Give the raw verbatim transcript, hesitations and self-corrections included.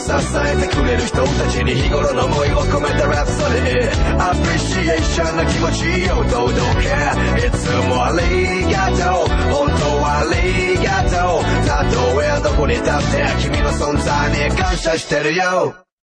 支えてくれる人たちに日頃の思いを込めたラプソディアプリシエーションの気持ちを届けいつもありがとう本当はありがとうたとえどこに立って君の存在に感謝してるよ